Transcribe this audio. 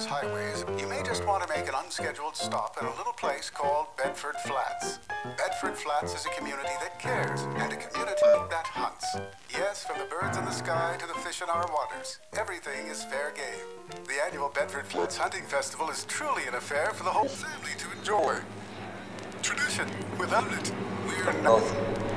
dangerous highways, you may just want to make an unscheduled stop at a little place called Bedford Flats. Bedford Flats is a community that cares and a community that hunts. Yes, from the birds in the sky to the fish in our waters, everything is fair game. The annual Bedford Flats Hunting Festival is truly an affair for the whole family to enjoy. Tradition. Without it, we're nothing.